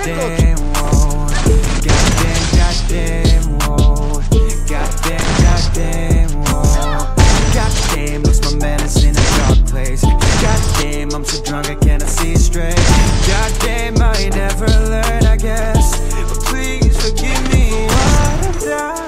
Goddamn, whoa. Goddamn, goddamn, whoa. Goddamn, goddamn, whoa. Goddamn, lost my manners in a dark place. Goddamn, I'm so drunk I cannot see straight. Goddamn, I never learn, I guess. But please forgive me what I've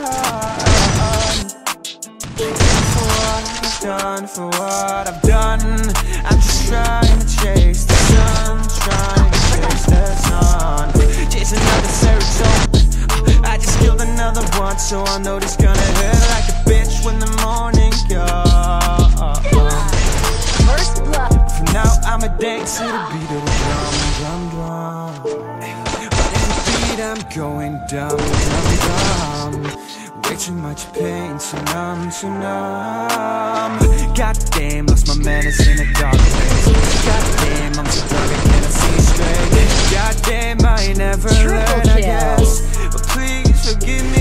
done. For what I've done, I'm just trying to chase the sun, trying to chase the sun, chase another serotonin. I just killed another one, so I know this gonna hurt like a bitch when the morning comes. First blood. For now, I'ma dance to the beat of the drum. But in the beat, I'm going dumb. Way too much pain to numb. Goddamn, lost my manners in a dark place. Goddamn, I'm so drunk I cannot see straight. Goddamn, I never learned, I guess. But please forgive me